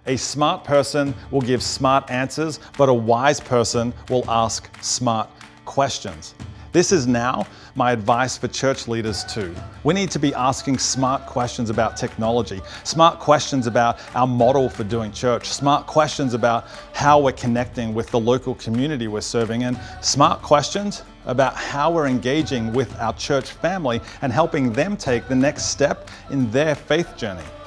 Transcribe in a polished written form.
A smart person will give smart answers, but a wise person will ask smart questions. This is now my advice for church leaders too. We need to be asking smart questions about technology, smart questions about our model for doing church, smart questions about how we're connecting with the local community we're serving, and smart questions about how we're engaging with our church family and helping them take the next step in their faith journey.